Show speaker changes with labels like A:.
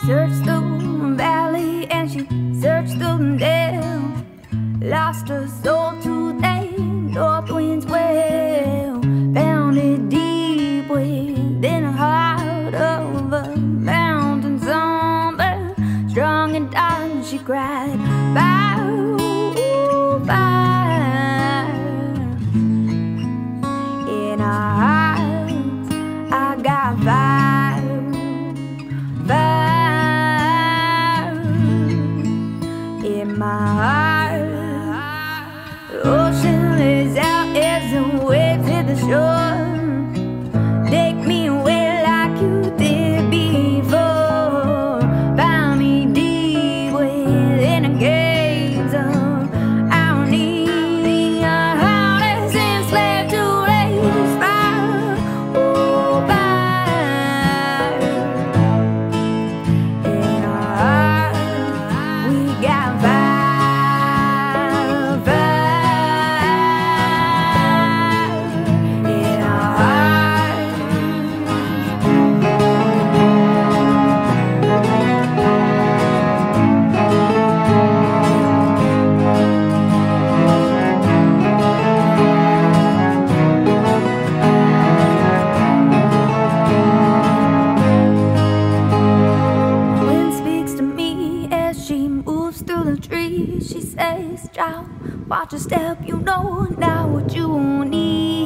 A: Searched the valley and she searched the dale, lost her soul to the north wind's wail. Found it deep within the heart of a mountain somewhere. Strong and dark she cried, fire, fire. In our hearts I got fire, fire. In my heart, the ocean is out as the waves hit the shore. Take me away like you did before. Find me deep within the caves of irony. Our heart is enslaved to rage fire, ooh, fire. In our heart, we got fire. Through the trees, she says, child, watch your step, you know now what you need.